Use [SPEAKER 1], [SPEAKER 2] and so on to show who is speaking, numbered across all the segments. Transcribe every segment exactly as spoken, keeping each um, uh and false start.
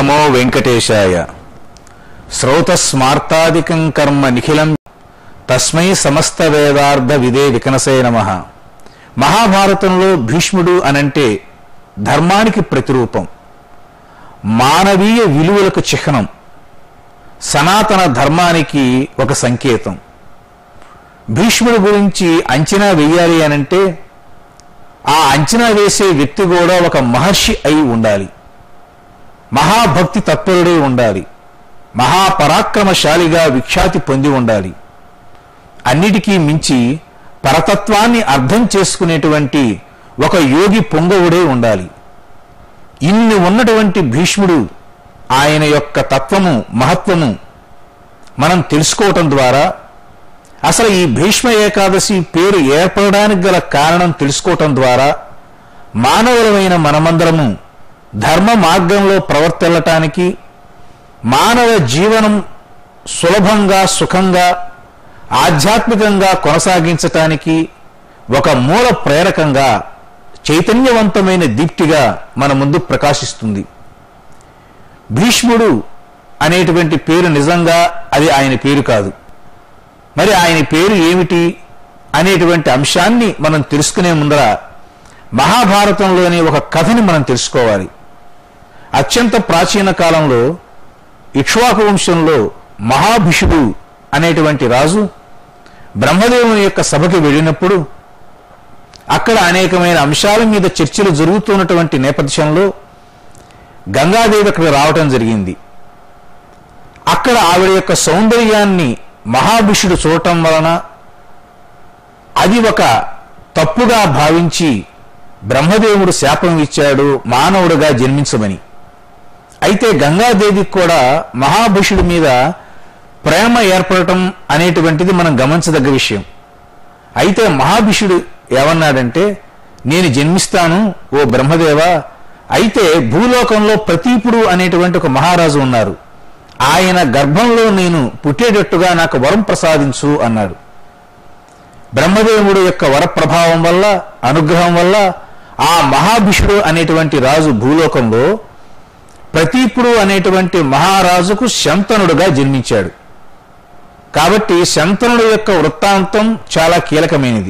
[SPEAKER 1] నమో వెంకటేశాయ. శ్రౌతస్మార్తాదికం కర్మ నిఖిలం తస్మై సమస్త వేదార్థ విదే వికనసే నమః. మహాభారతంలో భీష్ముడు అనంటే ధర్మానికి ప్రతిరూపం, మానవీయ విలువలకు చిహ్నం, సనాతన ధర్మానికి ఒక సంకేతం. భీష్ముడి గురించి అంచనా వేయాలి అనంటే ఆ అంచనా వేసే వ్యక్తి కూడా ఒక మహర్షి అయి ఉండాలి, మహాభక్తి తత్పరుడై ఉండాలి, మహాపరాక్రమశాలిగా విఖ్యాతి పొంది ఉండాలి. అన్నిటికీ మించి పరతత్వాన్ని అర్థం చేసుకునేటువంటి ఒక యోగి పొంగవుడై ఉండాలి. ఇన్ని ఉన్నటువంటి భీష్ముడు, ఆయన యొక్క తత్వము మహత్వము మనం తెలుసుకోవటం ద్వారా, అసలు ఈ భీష్మ ఏకాదశి పేరు ఏర్పడడానికి గల కారణం తెలుసుకోవటం ద్వారా మానవులమైన మనమందరము ధర్మ మార్గంలో ప్రవర్తిల్లటానికి, మానవ జీవనం సులభంగా సుఖంగా ఆధ్యాత్మికంగా కొనసాగించటానికి ఒక మూల ప్రేరకంగా, చైతన్యవంతమైన దీప్తిగా మన ముందు ప్రకాశిస్తుంది. భీష్ముడు అనేటువంటి పేరు నిజంగా అది ఆయన పేరు కాదు. మరి ఆయన పేరు ఏమిటి అనేటువంటి అంశాన్ని మనం తెలుసుకునే ముందర మహాభారతంలోని ఒక కథని మనం తెలుసుకోవాలి. అత్యంత ప్రాచీన కాలంలో ఇక్ష్వాకు వంశంలో మహాభిషుడు అనేటువంటి రాజు బ్రహ్మదేవుని యొక్క సభకి వెళ్ళినప్పుడు అక్కడ అనేకమైన అంశాల మీద చర్చలు జరుగుతున్నటువంటి నేపథ్యంలో గంగాదేవి అక్కడ రావటం జరిగింది. అక్కడ ఆవిడ యొక్క సౌందర్యాన్ని మహాభిషుడు చూడటం వలన అది ఒక తప్పుగా భావించి బ్రహ్మదేవుడు శాపం ఇచ్చాడు మానవుడుగా జన్మించమని. అయితే గంగాదేవికి కూడా మహాభిషుడి మీద ప్రేమ ఏర్పడటం అనేటువంటిది మనం గమనించదగ్గ విషయం. అయితే మహాభిషుడు ఏమన్నాడంటే, నేను జన్మిస్తాను ఓ బ్రహ్మదేవ, అయితే భూలోకంలో ప్రతీపుడు అనేటువంటి ఒక మహారాజు ఉన్నారు, ఆయన గర్భంలో నేను పుట్టేటట్టుగా నాకు వరం ప్రసాదించు అన్నాడు. బ్రహ్మదేవుడు యొక్క వరప్రభావం వల్ల, అనుగ్రహం వల్ల ఆ మహాభిషుడు అనేటువంటి రాజు భూలోకంలో ప్రతీపుడు అనేటువంటి మహారాజుకు శంతనుడుగా జన్మించాడు. కాబట్టి శంతనుడు యొక్క వృత్తాంతం చాలా కీలకమైనది.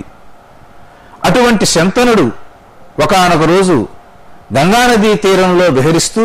[SPEAKER 1] అటువంటి శంతనుడు ఒకానొక రోజు గంగానదీ తీరంలో విహరిస్తూ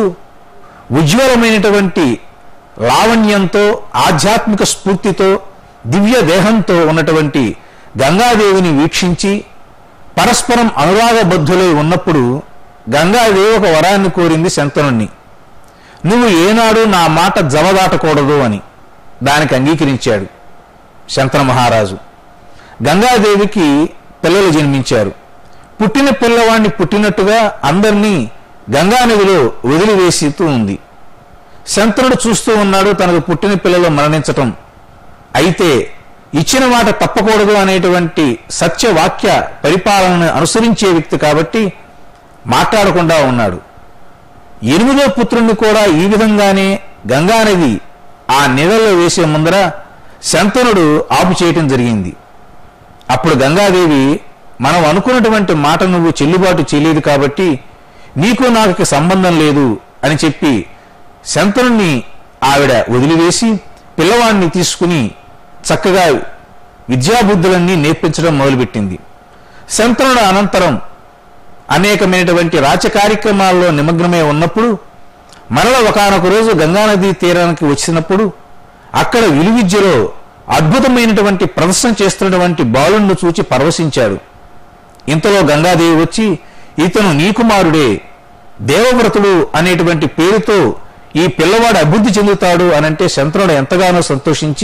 [SPEAKER 1] ఉజ్వలమైనటువంటి లావణ్యంతో, ఆధ్యాత్మిక స్ఫూర్తితో, దివ్య దేహంతో ఉన్నటువంటి గంగాదేవిని వీక్షించి పరస్పరం అనురాగబద్ధులై ఉన్నప్పుడు గంగాదేవి ఒక వరాన్ని కోరింది శంతనుణ్ణి. నువ్వు ఏనాడు నా మాట జవదాటకూడదు అని. దానికి అంగీకరించాడు శంతన మహారాజు. గంగాదేవికి పిల్లలు జన్మించారు. పుట్టిన పిల్లవాడిని పుట్టినట్టుగా అందరినీ గంగానదిలో వదిలివేస్తూ ఉంది. శంతనుడు చూస్తూ ఉన్నాడు తనకు పుట్టిన పిల్లలు మరణించటం. అయితే ఇచ్చిన మాట తప్పకూడదు అనేటువంటి సత్యవాక్య పరిపాలనను అనుసరించే వ్యక్తి కాబట్టి మాట్లాడకుండా ఉన్నాడు. ఎనిమిదో పుత్రుణ్ణి కూడా ఈ విధంగానే గంగానది ఆ నీళ్ళలో వేసే ముందర శంతనుడు ఆపు చేయటం జరిగింది. అప్పుడు గంగాదేవి, మనం అనుకున్నటువంటి మాట నువ్వు చెల్లుబాటు చేయలేదు కాబట్టి నీకు నాకు సంబంధం లేదు అని చెప్పి శంతనుణ్ణి ఆవిడ వదిలివేసి పిల్లవాడిని తీసుకుని చక్కగా విద్యాబుద్ధులన్నీ నేర్పించడం మొదలుపెట్టింది. శంతనుడు అనంతరం అనేకమైనటువంటి రాజ్య కార్యక్రమాల్లో నిమగ్నమై ఉన్నప్పుడు మరల ఒకానొక రోజు గంగానదీ తీరానికి వచ్చినప్పుడు అక్కడ విలువిద్యలో అద్భుతమైనటువంటి ప్రదర్శన చేస్తున్నటువంటి బాలుణ్ణి చూచి పరవశించాడు. ఇంతలో గంగాదేవి వచ్చి, ఇతను నీ కుమారుడే, దేవవ్రతుడు అనేటువంటి పేరుతో ఈ పిల్లవాడు అభివృద్ధి చెందుతాడు అనంటే శంతనుడు ఎంతగానో సంతోషించి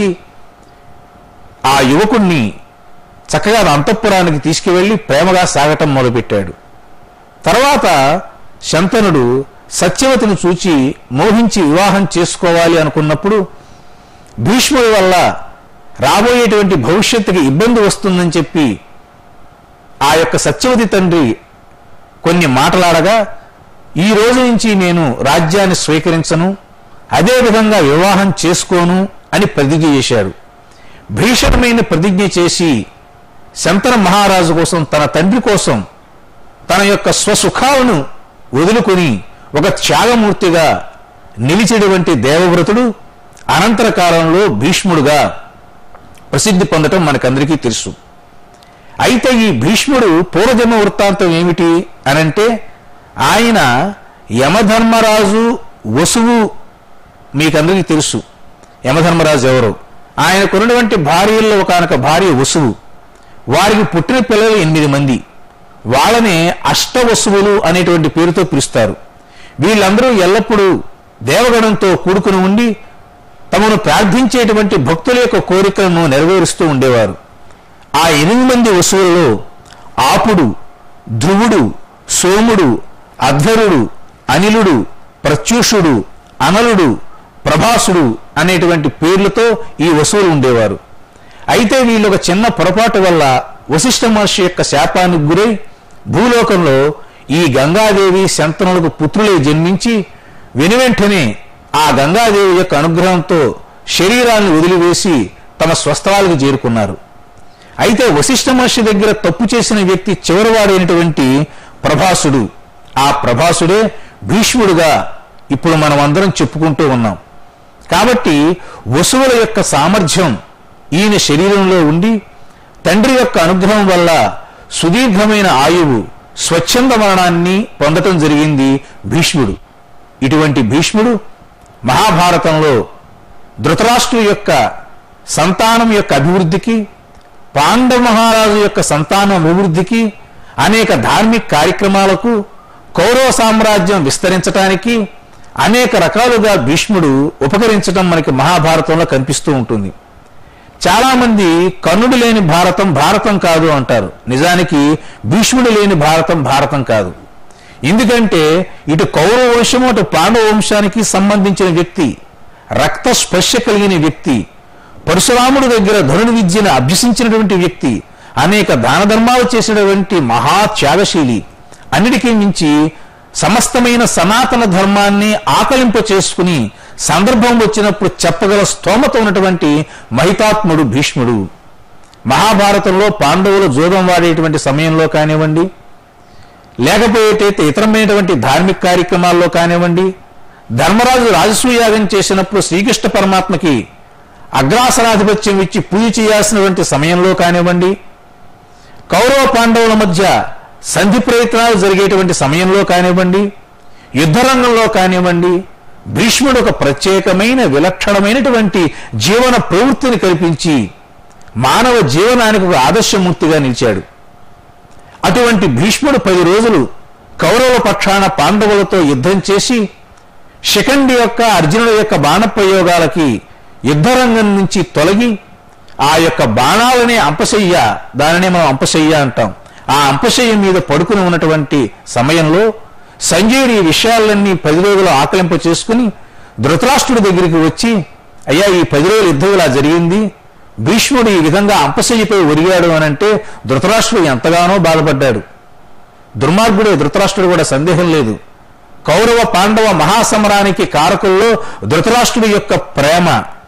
[SPEAKER 1] ఆ యువకుణ్ణి చక్కగా అంతఃపురానికి తీసుకువెళ్లి ప్రేమగా సాగటం మొదలుపెట్టాడు. తర్వాత శంతనుడు సత్యవతిని చూచి మోహించి వివాహం చేసుకోవాలి అనుకున్నప్పుడు భీష్ముడి వల్ల రాబోయేటువంటి భవిష్యత్తుకి ఇబ్బంది వస్తుందని చెప్పి ఆ యొక్క సత్యవతి తండ్రి కొన్ని మాటలాడగా, ఈ రోజు నుంచి నేను రాజ్యాన్ని స్వీకరించను, అదేవిధంగా వివాహం చేసుకోను అని ప్రతిజ్ఞ చేశాడు. భీషణమైన ప్రతిజ్ఞ చేసి శంతన మహారాజు కోసం, తన తండ్రి కోసం తన యొక్క స్వసుఖాలను వదులుకొని ఒక త్యాగమూర్తిగా నిలిచేటువంటి దేవవ్రతుడు అనంతర కాలంలో భీష్ముడుగా ప్రసిద్ధి పొందటం మనకందరికీ తెలుసు. అయితే ఈ భీష్ముడు పూర్వజన్మ వృత్తాంతం ఏమిటి అనంటే, ఆయన యమధర్మరాజు వసువు మీకందరికీ తెలుసు. యమధర్మరాజు ఎవరు? ఆయనకున్నటువంటి భార్యల్లో ఒకనొక భార్య వసువు. వారికి పుట్టిన పిల్లలు ఎనిమిది మంది. వాళ్ళనే అష్టవసువులు అనేటువంటి పేరుతో పిలుస్తారు. వీళ్ళందరూ ఎల్లప్పుడూ దేవగణంతో కూడుకుని ఉండి తమను ప్రార్థించేటువంటి భక్తుల యొక్క కోరికలను నెరవేరుస్తూ ఉండేవారు. ఆ ఎనిమిది మంది వసువులలో ఆపుడు, ధ్రువుడు, సోముడు, అధ్వరుడు, అనిలుడు, ప్రత్యూషుడు, అనలుడు, ప్రభాసుడు అనేటువంటి పేర్లతో ఈ వసువులు ఉండేవారు. అయితే వీళ్ళు ఒక చిన్న పొరపాటు వల్ల వశిష్ఠ మహర్షి యొక్క శాపానికి గురై భూలోకంలో ఈ గంగాదేవి శంతనులకు పుత్రులే జన్మించి వెనువెంటనే ఆ గంగాదేవి యొక్క అనుగ్రహంతో శరీరాన్ని వదిలివేసి తమ స్వస్థలాలకు చేరుకున్నారు. అయితే వశిష్ఠ మహర్షి దగ్గర తప్పు చేసిన వ్యక్తి చివరివాడైనటువంటి ప్రభాసుడు. ఆ ప్రభాసుడే భీష్ముడుగా ఇప్పుడు మనం అందరం చెప్పుకుంటూ ఉన్నాం. కాబట్టి వసువుల యొక్క సామర్థ్యం ఈయన శరీరంలో ఉండి తండ్రి యొక్క అనుగ్రహం వల్ల సుదీర్ఘమైన ఆయువు, స్వచ్ఛంద మరణాన్ని పొందటం జరిగింది భీష్ముడు. ఇటువంటి భీష్ముడు మహాభారతంలో ధృతరాష్ట్రుడి యొక్క సంతానం యొక్క అభివృద్ధికి, పాండవ మహారాజు యొక్క సంతానం అభివృద్ధికి, అనేక ధార్మిక కార్యక్రమాలకు, కౌరవ సామ్రాజ్యం విస్తరించటానికి అనేక రకాలుగా భీష్ముడు ఉపకరించడం మనకి మహాభారతంలో కనిపిస్తూ ఉంటుంది. చాలామంది కర్ణుడు లేని భారతం భారతం కాదు అంటారు. నిజానికి భీష్ముడు లేని భారతం భారతం కాదు. ఎందుకంటే ఇటు కౌరవ వంశము అటు పాండవ వంశానికి సంబంధించిన వ్యక్తి, రక్త స్పర్శ కలిగిన వ్యక్తి, పరశురాముడి దగ్గర ధనుడి విద్యను అభ్యసించినటువంటి వ్యక్తి, అనేక దాన ధర్మాలు చేసినటువంటి మహా త్యాగశీలి, అన్నిటికీ మించి సమస్తమైన సనాతన ధర్మాన్ని ఆకలింప చేసుకుని సందర్భం వచ్చినప్పుడు చెప్పగల స్తోమత ఉన్నటువంటి మహితాత్ముడు భీష్ముడు. మహాభారతంలో పాండవులు జోదం వాడేటువంటి సమయంలో కానివ్వండి, లేకపోతే ఇతరమైనటువంటి ధార్మిక కార్యక్రమాల్లో కానివ్వండి, ధర్మరాజు రాజసూయాగం చేసినప్పుడు శ్రీకృష్ణ పరమాత్మకి అగ్రాసనాధిపత్యం ఇచ్చి పూజ చేయాల్సినటువంటి సమయంలో కానివ్వండి, కౌరవ పాండవుల మధ్య సంధి ప్రయత్నాలు జరిగేటువంటి సమయంలో కానివ్వండి, యుద్ధరంగంలో కానివ్వండి, భీష్ముడు ఒక ప్రత్యేకమైన విలక్షణమైనటువంటి జీవన ప్రవృత్తిని కల్పించి మానవ జీవనానికి ఒక ఆదర్శమూర్తిగా నిలిచాడు. అటువంటి భీష్ముడు పది రోజులు కౌరవుల పక్షాన పాండవులతో యుద్ధం చేసి శిఖండి యొక్క అర్జునుడి యొక్క బాణప్రయోగాలకి యుద్ధరంగం నుంచి తొలగి ఆ యొక్క బాణాలనే అంపశయ్య, దానినే మనం అంపశయ్య అంటాం, ఆ అంపశయ్య మీద పడుకుని ఉన్నటువంటి సమయంలో సంజయుడు ఈ విషయాలన్నీ పది రోజులు ఆకలింప చేసుకుని ధృతరాష్ట్రుడి దగ్గరికి వచ్చి, అయ్యా ఈ పది రోజులు యుద్ధం ఇలా జరిగింది, భీష్ముడు ఈ విధంగా అంపశయ్యపై ఒరిగాడు అనంటే ధృతరాష్ట్రుడు ఎంతగానో బాధపడ్డాడు. దుర్మార్గుడే ధృతరాష్ట్రుడు కూడా, సందేహం లేదు. కౌరవ పాండవ మహాసమరానికి కారకుల్లో ధృతరాష్ట్రుడి యొక్క ప్రేమ,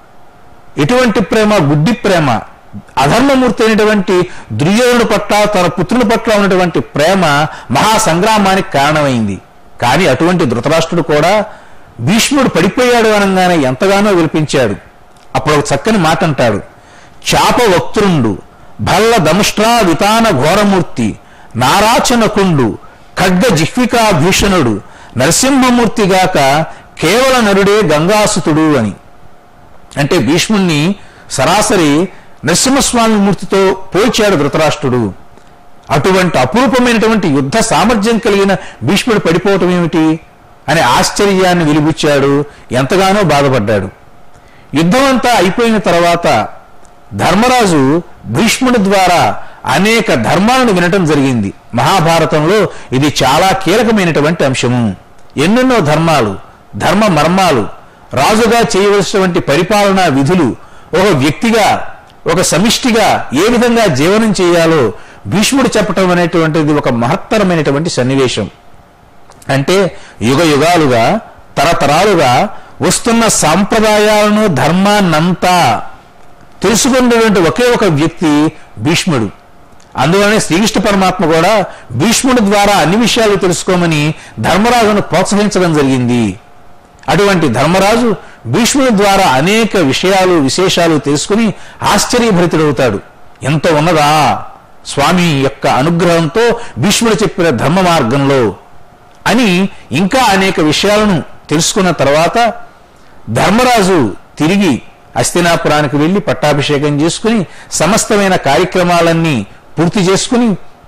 [SPEAKER 1] ఎటువంటి ప్రేమ? గుడ్డి ప్రేమ. అధర్మమూర్తి అయినటువంటి దుర్యోధనుడి పట్ల, తన పుత్రుల పట్ల ఉన్నటువంటి ప్రేమ మహాసంగ్రామానికి కారణమైంది. కానీ అటువంటి ధృతరాష్ట్రుడు కూడా భీష్ముడు పడిపోయాడు అనగానే ఎంతగానో విలిపించాడు. అప్పుడు ఒక చక్కని మాట అంటాడు, చాప వక్తృండు భల్ల దముష్ట్రా వితాన ఘోరమూర్తి నారాచనకుండు ఖడ్గ జిహ్వికా భీషణుడు నరసింహమూర్తిగాక కేవల నరుడే గంగాసుతుడు అని. అంటే భీష్ముణ్ణి సరాసరి నరసింహస్వామి మూర్తితో పోల్చాడు ధృతరాష్ట్రుడు. అటువంటి అపూర్వమైనటువంటి యుద్ధ సామర్థ్యం కలిగిన భీష్ముడు పడిపోవటం ఏమిటి అనే ఆశ్చర్యాన్ని వెలిబుచ్చాడు, ఎంతగానో బాధపడ్డాడు. యుద్ధం అంతా అయిపోయిన తర్వాత ధర్మరాజు భీష్ముడి ద్వారా అనేక ధర్మాలను వినటం జరిగింది. మహాభారతంలో ఇది చాలా కీలకమైనటువంటి అంశము. ఎన్నెన్నో ధర్మాలు, ధర్మ మర్మాలు, రాజుగా చేయవలసినటువంటి పరిపాలనా విధులు, ఒక వ్యక్తిగా ఒక సమిష్టిగా ఏ విధంగా జీవనం చేయాలో భీష్ముడు చెప్పటం అనేటువంటిది ఒక మహత్తరమైనటువంటి సన్నివేశం. అంటే యుగ యుగాలుగా తరతరాలుగా వస్తున్న సాంప్రదాయాలను, ధర్మాన్నంతా తెలుసుకున్నటువంటి ఒకే ఒక వ్యక్తి భీష్ముడు. అందువలనే శ్రీకృష్ణ పరమాత్మ కూడా భీష్ముడి ద్వారా అన్ని విషయాలు తెలుసుకోమని ధర్మరాజును ప్రోత్సహించడం జరిగింది. అటువంటి ధర్మరాజు భీష్ముడి ద్వారా అనేక విషయాలు విశేషాలు తెలుసుకుని ఆశ్చర్యభరితుడవుతాడు. ఎంత ఉన్నదా స్వామి యొక్క అనుగ్రహంతో భీష్ముడు చెప్పిన ధర్మ మార్గంలో అని ఇంకా అనేక విషయాలను తెలుసుకున్న తర్వాత ధర్మరాజు తిరిగి హస్తినాపురానికి వెళ్ళి పట్టాభిషేకం చేసుకుని సమస్తమైన కార్యక్రమాలన్నీ పూర్తి చేసుకుని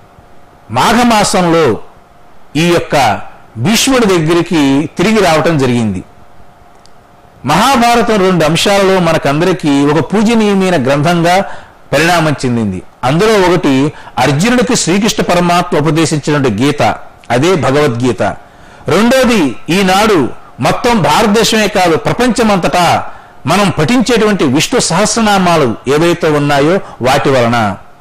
[SPEAKER 1] మాఘమాసంలో ఈ యొక్క భీష్ముడి దగ్గరికి తిరిగి రావటం జరిగింది. మహాభారతం రెండు అంశాలలో మనకందరికీ ఒక పూజనీయమైన గ్రంథంగా పరిణామం చెందింది. అందులో ఒకటి అర్జునుడికి శ్రీకృష్ణ పరమాత్మ ఉపదేశించినటువంటి గీత, అదే భగవద్గీత. రెండోది ఈనాడు మొత్తం భారతదేశమే కాదు ప్రపంచమంతటా మనం పఠించేటువంటి విష్ణు సహస్రనామాలు ఏవైతే ఉన్నాయో వాటి వలన.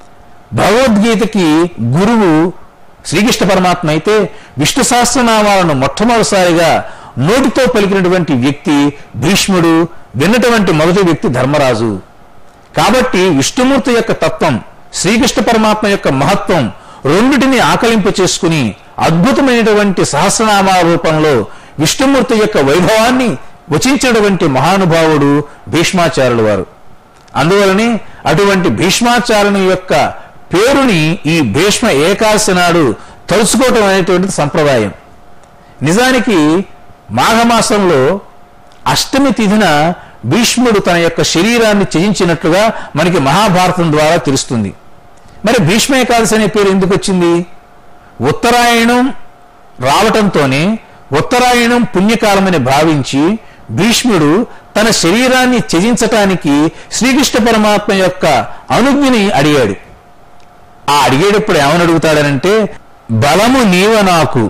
[SPEAKER 1] భగవద్గీతకి గురువు శ్రీకృష్ణ పరమాత్మ అయితే విష్ణు సహస్రనామాలను మొట్టమొదటిసారిగా నోటితో పలికినటువంటి వ్యక్తి భీష్ముడు, విన్నటువంటి మొదటి వ్యక్తి ధర్మరాజు. కాబట్టి విష్ణుమూర్తి యొక్క తత్వం, శ్రీకృష్ణ పరమాత్మ యొక్క మహత్వం రెండిటిని ఆకలింపు చేసుకుని అద్భుతమైనటువంటి సహస్రనామాల రూపంలో విష్ణుమూర్తి యొక్క వైభవాన్ని వచించినటువంటి మహానుభావుడు భీష్మాచార్యుల వారు. అందువలనే అటువంటి భీష్మాచార్యుని యొక్క పేరుని ఈ భీష్మ ఏకాదశి నాడు తలుచుకోవటం అనేటువంటిది సంప్రదాయం. నిజానికి మాఘమాసంలో అష్టమి తిథిన భీష్ముడు తన యొక్క శరీరాన్ని త్యజించినట్లుగా మనకి మహాభారతం ద్వారా తెలుస్తుంది. మరి భీష్మ ఏకాదశి అనే పేరు ఎందుకు వచ్చింది? ఉత్తరాయణం రావటంతోనే ఉత్తరాయణం పుణ్యకాలమని భావించి భీష్ముడు తన శరీరాన్ని త్యజించటానికి శ్రీకృష్ణ పరమాత్మ యొక్క అనుజ్ఞని అడిగాడు. ఆ అడిగేటప్పుడు ఏమని అడుగుతాడనంటే, బలము నీవ నాకు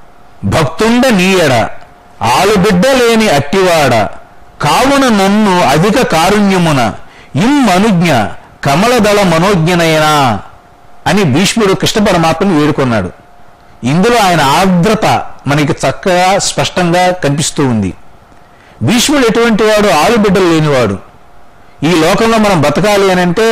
[SPEAKER 1] భక్తుండ నీయడ ఆలుబిడ్డ లేని అట్టివాడ కావున నన్ను అధిక కారుణ్యమున ఇం అనుజ్ఞ కమలదళ మనోజ్ఞనైనా అని భీష్ముడు కృష్ణ పరమాత్మను వేడుకున్నాడు. ఇందులో ఆయన ఆర్ద్రత మనకి చక్కగా స్పష్టంగా కనిపిస్తూ ఉంది. భీష్ముడు ఎటువంటి వాడు? ఆలుబిడ్డలు లేనివాడు. ఈ లోకంలో మనం బతకాలి అని అంటే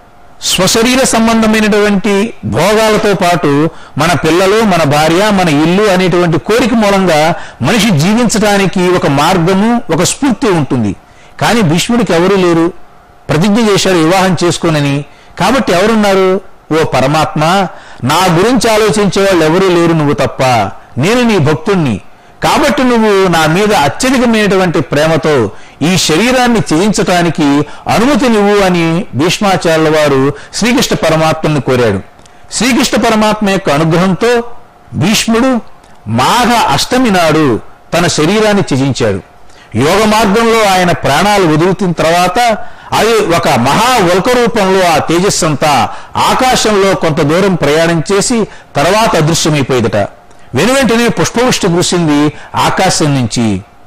[SPEAKER 1] స్వశరీర సంబంధమైనటువంటి భోగాలతో పాటు మన పిల్లలు, మన భార్య, మన ఇల్లు అనేటువంటి కోరిక మూలంగా మనిషి జీవించడానికి ఒక మార్గము, ఒక స్ఫూర్తి ఉంటుంది. కానీ భీష్ముడికి ఎవరూ లేరు. ప్రతిజ్ఞ చేశాడు వివాహం చేసుకోనని. కాబట్టి ఎవరున్నారు? ఓ పరమాత్మ, నా గురించి ఆలోచించే వాళ్ళు ఎవరూ లేరు నువ్వు తప్ప. నేను నీ భక్తుణ్ణి. కాబట్టి నువ్వు నా మీద అత్యధికమైనటువంటి ప్రేమతో ఈ శరీరాన్ని త్యజించటానికి అనుమతి నువ్వు అని భీష్మాచార్యుల వారు శ్రీకృష్ణ పరమాత్మను కోరాడు. శ్రీకృష్ణ పరమాత్మ యొక్క అనుగ్రహంతో భీష్ముడు మాఘ అష్టమి నాడు తన శరీరాన్ని త్యజించాడు. యోగ మార్గంలో ఆయన ప్రాణాలు వదులుతున్న తర్వాత అది ఒక మహా ఉల్క రూపంలో ఆ తేజస్సంతా ఆకాశంలో కొంత దూరం ప్రయాణం చేసి తర్వాత అదృశ్యమైపోయేదట. వెను వెంటనే పుష్పవృష్టి కురిసింది ఆకాశం నుంచి.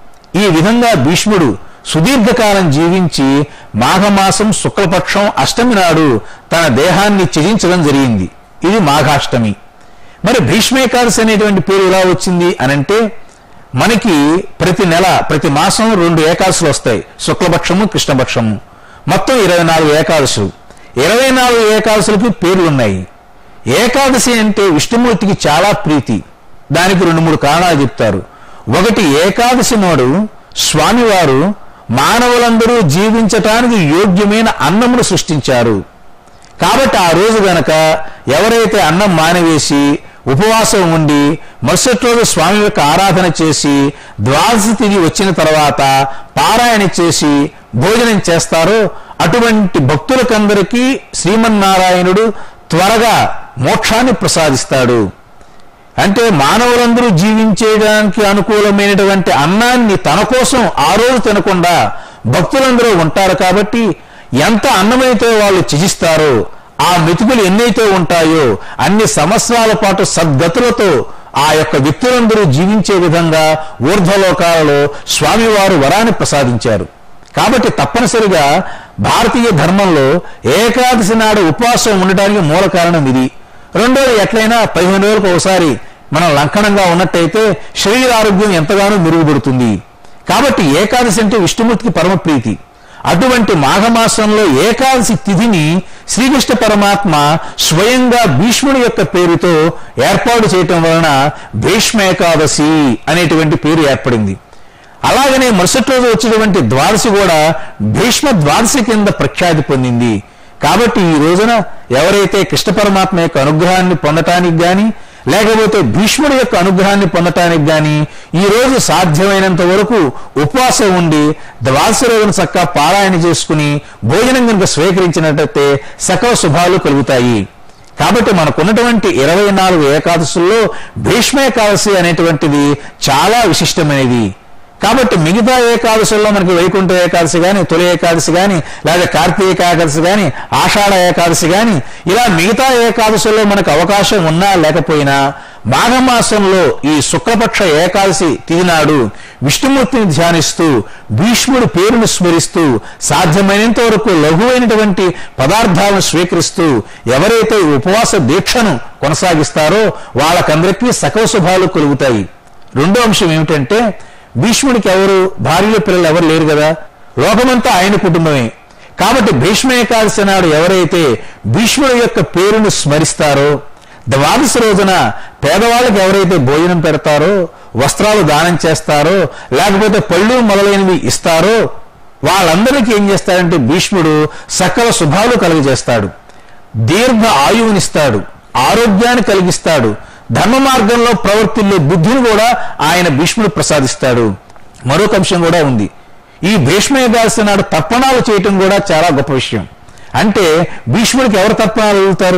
[SPEAKER 1] ఈ విధంగా భీష్ముడు సుదీర్ఘకాలం జీవించి మాఘమాసం శుక్లపక్షం అష్టమి నాడు తన దేహాన్ని త్యజించడం జరిగింది. ఇది మాఘాష్టమి. మరి భీష్మేకాదశి అనేటువంటి పేరు ఎలా వచ్చింది అనంటే, మనకి ప్రతి నెల ప్రతి మాసం రెండు ఏకాదశులు వస్తాయి, శుక్లపక్షము కృష్ణపక్షము. మొత్తం ఇరవై నాలుగు ఏకాదశులు. ఇరవై నాలుగు ఏకాదశులకి పేర్లు ఉన్నాయి. ఏకాదశి అంటే విష్ణుమూర్తికి చాలా ప్రీతి. దానికి రెండు మూడు కారణాలు చెప్తారు. ఒకటి, ఏకాదశి నాడు స్వామివారు మానవులందరూ జీవించటానికి యోగ్యమైన అన్నమును సృష్టించారు. కాబట్టి ఆ రోజు గనక ఎవరైతే అన్నం మానివేసి ఉపవాసం ఉండి మరుసటి రోజు స్వామి యొక్క ఆరాధన చేసి ద్వాదశి తిథి వచ్చిన తర్వాత పారాయణ చేసి భోజనం చేస్తారో అటువంటి భక్తులకందరికీ శ్రీమన్నారాయణుడు త్వరగా మోక్షాన్ని ప్రసాదిస్తాడు. అంటే మానవులందరూ జీవించేయడానికి అనుకూలమైనటువంటి అన్నాన్ని తన కోసం ఆ రోజు తినకుండా భక్తులందరూ ఉంటారు. కాబట్టి ఎంత అన్నమైతే వాళ్ళు త్యజిస్తారో ఆ మెతుకులు ఎన్నైతే ఉంటాయో అన్ని సంవత్సరాల పాటు సద్గతులతో ఆ యొక్క వ్యక్తులందరూ జీవించే విధంగా ఊర్ధ్వలోకాలలో స్వామివారు వరాన్ని ప్రసాదించారు. కాబట్టి తప్పనిసరిగా భారతీయ ధర్మంలో ఏకాదశి నాడు ఉపవాసం ఉండటానికి మూల కారణం ఇది. రెండోది, ఎట్లయినా పదిహేను రోజులకు ఒకసారి మనం లంకణంగా ఉన్నట్టయితే శరీర ఆరోగ్యం ఎంతగానో మెరుగుపడుతుంది. కాబట్టి ఏకాదశి అంటే విష్ణుమూర్తికి పరమ ప్రీతి. అటువంటి మాఘమాసంలో ఏకాదశి తిథిని శ్రీకృష్ణ పరమాత్మ స్వయంగా భీష్ముడి యొక్క పేరుతో ఏర్పాటు చేయటం వలన భీష్మ ఏకాదశి అనేటువంటి పేరు ఏర్పడింది. అలాగనే మరుసటి రోజు వచ్చేటువంటి ద్వాదశి కూడా భీష్మ ద్వాదశి కింద ప్రఖ్యాతి పొందింది. కాబట్టి ఈ రోజున ఎవరైతే కృష్ణ పరమాత్మ యొక్క అనుగ్రహాన్ని పొందటానికి గాని లేకపోతే భీష్ముడి యొక్క అనుగ్రహాన్ని పొందటానికి గాని ఈ రోజు సాధ్యమైనంత వరకు ఉపవాసం ఉండి ద్వాదశి రోజున చక్కగా పారాయణ చేసుకుని భోజనం కనుక స్వీకరించినట్లయితే సకల శుభాలు కలుగుతాయి. కాబట్టి మనకున్నటువంటి ఇరవై నాలుగు ఏకాదశుల్లో భీష్మ ఏకాదశి అనేటువంటిది చాలా విశిష్టమైనది. కాబట్టి మిగతా ఏకాదశుల్లో మనకి వైకుంఠ ఏకాదశి కానీ, తొలి ఏకాదశి కానీ, లేదా కార్తీక ఏకాదశి కానీ, ఆషాఢ ఏకాదశి కానీ, ఇలా మిగతా ఏకాదశుల్లో మనకు అవకాశం ఉన్నా లేకపోయినా మాఘమాసంలో ఈ శుక్లపక్ష ఏకాదశి తిథి నాడు విష్ణుమూర్తిని ధ్యానిస్తూ భీష్ముడి పేరును స్మరిస్తూ సాధ్యమైనంత వరకు లఘువైనటువంటి పదార్థాలను స్వీకరిస్తూ ఎవరైతే ఉపవాస దీక్షను కొనసాగిస్తారో వాళ్ళకందరికీ సకల శుభాలు కలుగుతాయి. రెండో అంశం ఏమిటంటే, భీష్ముడికి ఎవరు భార్యలు పిల్లలు ఎవరు లేరు కదా, లోకమంతా ఆయన కుటుంబమే. కాబట్టి భీష్మ ఏకాదశి నాడు ఎవరైతే భీష్ముడి యొక్క పేరును స్మరిస్తారో, ద్వాదశి రోజున పేదవాళ్ళకి ఎవరైతే భోజనం పెడతారో, వస్త్రాలు దానం చేస్తారో, లేకపోతే పళ్ళు మొదలైనవి ఇస్తారో వాళ్ళందరికీ ఏం చేస్తాడంటే భీష్ముడు సకల శుభాలు కలుగజేస్తాడు, దీర్ఘ ఆయువునిస్తాడు, ఆరోగ్యాన్ని కలిగిస్తాడు, ధర్మ మార్గంలో ప్రవర్తిల్లే బుద్ధిని కూడా ఆయన భీష్ముడు ప్రసాదిస్తాడు. మరొక అంశం కూడా ఉంది. ఈ భీష్మ ఏకాదశి నాడు తర్పణాలు చేయటం కూడా చాలా గొప్ప విషయం. అంటే భీష్ముడికి ఎవరు తర్పణాలు వెళ్తారు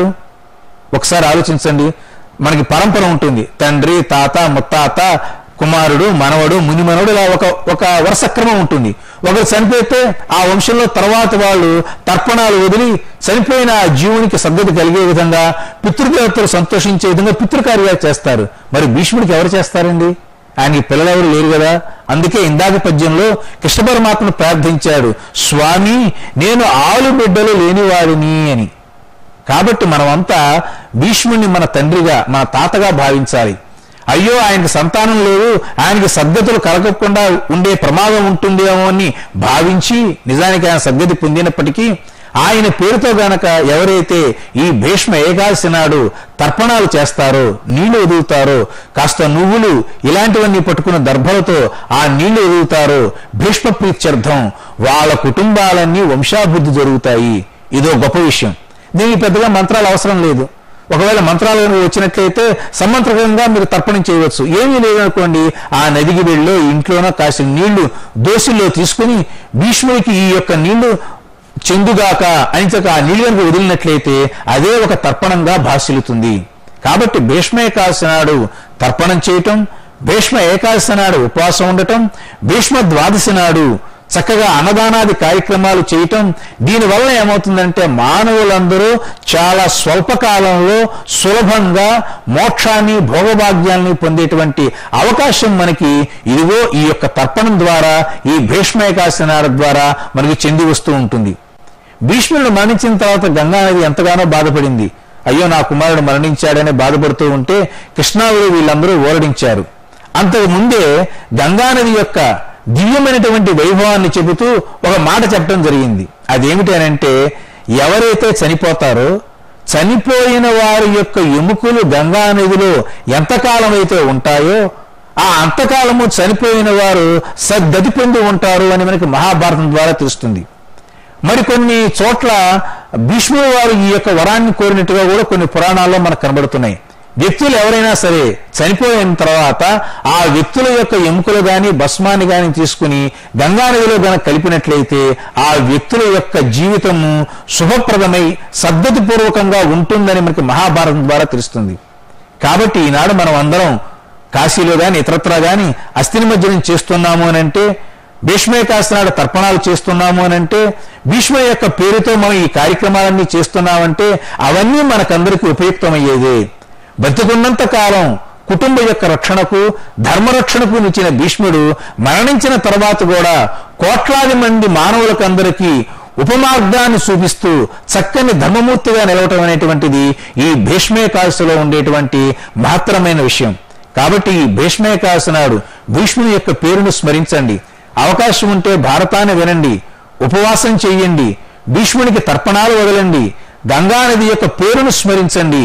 [SPEAKER 1] ఒకసారి ఆలోచించండి. మనకి పరంపర ఉంటుంది, తండ్రి, తాత, ముత్తాత, కుమారుడు, మనవడు, మునిమనవుడు, ఇలా ఒక ఒక వరుస క్రమం ఉంటుంది. ఒకరు చనిపోతే ఆ వంశంలో తర్వాత వాళ్ళు తర్పణాలు వదిలి చనిపోయిన ఆ జీవునికి సద్గతి కలిగే విధంగా, పితృదేవతలు సంతోషించే విధంగా పితృకార్యాలు చేస్తారు. మరి భీష్ముడికి ఎవరు చేస్తారండి? ఆయనకి పిల్లలెవరు లేరు కదా. అందుకే ఇందాక పద్యంలో కృష్ణ పరమాత్మను ప్రార్థించాడు, స్వామి నేను ఆలు బిడ్డలు లేనివాడిని అని. కాబట్టి మనమంతా భీష్ముడిని మన తండ్రిగా, మన తాతగా భావించాలి. అయ్యో ఆయనకి సంతానం లేదు, ఆయనకి సద్గతులు కలగకుండా ఉండే ప్రమాదం ఉంటుందేమో అని భావించి నిజానికి ఆయన సద్గతి పొందినప్పటికీ ఆయన పేరుతో గనక ఎవరైతే ఈ భీష్మ ఏకాదశి నాడు తర్పణాలు చేస్తారో, నీళ్లు వదులుతారో, కాస్త నువ్వులు ఇలాంటివన్నీ పట్టుకున్న దర్భలతో ఆ నీళ్లు వదులుతారో భీష్మ ప్రీత్యర్థం వాళ్ళ కుటుంబాలన్నీ వంశాభివృద్ధి జరుగుతాయి. ఇదో గొప్ప విషయం. దీనికి పెద్దగా మంత్రాలు అవసరం లేదు. ఒకవేళ మంత్రాలు వచ్చినట్లయితే సమంత్రకంగా మీరు తర్పణం చేయవచ్చు. ఏమీ లేదనుకోండి, ఆ నదికి వెళ్ళో ఇంట్లోనో కాసిన నీళ్లు దోశల్లో తీసుకుని భీష్ముడికి ఈ యొక్క నీళ్లు చెందుగాక అని చెప్పి ఆ నీళ్ళు కనుక వదిలినట్లయితే అదే ఒక తర్పణంగా భాసిల్లుతుంది. కాబట్టి భీష్మ ఏకాదశి నాడు తర్పణం చేయటం, భీష్మ ఏకాదశి నాడు ఉపవాసం ఉండటం, భీష్మ ద్వాదశి నాడు చక్కగా అన్నదానాది కార్యక్రమాలు చేయటం, దీనివల్ల ఏమవుతుందంటే మానవులందరూ చాలా స్వల్పకాలంలో సులభంగా మోక్షాన్ని, భోగభాగ్యాన్ని పొందేటువంటి అవకాశం మనకి ఇదిగో ఈ యొక్క తర్పణం ద్వారా, ఈ భీష్మ ఏకాదశి నాడు ద్వారా మనకి చెంది వస్తూ ఉంటుంది. భీష్ముడు మరణించిన తర్వాత గంగానది ఎంతగానో బాధపడింది. అయ్యో నా కుమారుడు మరణించాడని బాధపడుతూ ఉంటే కృష్ణావుడు వీళ్ళందరూ ఓరడించారు. అంతకు ముందే గంగానది యొక్క దివ్యమైనటువంటి వైభవాన్ని చెబుతూ ఒక మాట చెప్పడం జరిగింది. అదేమిటి అని అంటే, ఎవరైతే చనిపోతారో చనిపోయిన వారి యొక్క ఎముకలు గంగా నదిలో ఎంతకాలం అయితే ఉంటాయో ఆ అంతకాలము చనిపోయిన వారు సద్గతి పొంది ఉంటారు అని మనకి మహాభారతం ద్వారా తెలుస్తుంది. మరికొన్ని చోట్ల భీష్ముడు వారు ఈ యొక్క వరాన్ని కోరినట్టుగా కూడా కొన్ని పురాణాల్లో మనకు కనబడుతున్నాయి. వ్యక్తులు ఎవరైనా సరే చనిపోయిన తర్వాత ఆ వ్యక్తుల యొక్క ఎముకలు గాని భస్మాన్ని గాని తీసుకుని గంగానదిలో గనక కలిపినట్లయితే ఆ వ్యక్తుల యొక్క జీవితము శుభప్రదమై సద్గతి పూర్వకంగా ఉంటుందని మనకి మహాభారతం ద్వారా తెలుస్తుంది. కాబట్టి ఈనాడు మనం అందరం కాశీలో గాని ఇతరత్రా గాని అస్థి నిమజ్జనం చేస్తున్నాము అని అంటే, భీష్మేకాదశి నాడు తర్పణాలు చేస్తున్నాము అని అంటే, భీష్మ యొక్క పేరుతో మనం ఈ కార్యక్రమాలన్నీ చేస్తున్నామంటే అవన్నీ మనకందరికీ ఉపయుక్తమయ్యేదే. బతికున్నంత కాలం కుటుంబ యొక్క రక్షణకు, ధర్మరక్షణకు నిచ్చిన భీష్ముడు మరణించిన తర్వాత కూడా కోట్లాది మంది మానవులకందరికీ ఉపమార్గాన్ని చూపిస్తూ చక్కని ధర్మమూర్తిగా నిలవటం అనేటువంటిది ఈ భీష్మేకాదశిలో ఉండేటువంటి మహత్తరమైన విషయం. కాబట్టి ఈ భీష్మేకాదశి నాడు భీష్ముని యొక్క పేరును స్మరించండి. అవకాశం ఉంటే భారతాన్ని వినండి, ఉపవాసం చెయ్యండి, భీష్మునికి తర్పణాలు వదలండి, గంగానది యొక్క పేరును స్మరించండి.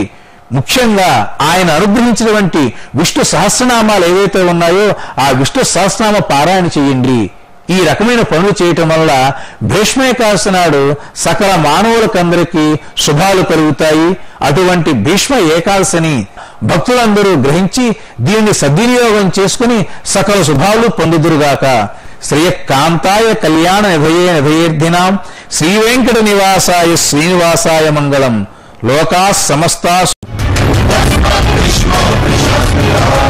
[SPEAKER 1] ముఖ్యంగా ఆయన అనుగ్రహించినటువంటి విష్ణు సహస్రనామాలు ఏవైతే ఉన్నాయో ఆ విష్ణు సహస్రనామ పారాయణ చేయండి. ఈ రకమైన పనులు చేయటం వల్ల భీష్మ ఏకాదశి నాడు సకల మానవులకందరికీ శుభాలు కలుగుతాయి. అటువంటి భీష్మ ఏకాదశిని భక్తులందరూ గ్రహించి దీనిని సద్వినియోగం చేసుకుని సకల శుభాలు పొందుదురుగాక. శ్రేయకాంతాయ కళ్యాణ నిధయే నిధయేర్ధినాం శ్రీ వెంకట నివాసాయ శ్రీనివాసాయ మంగళం. లోకా సమస్తా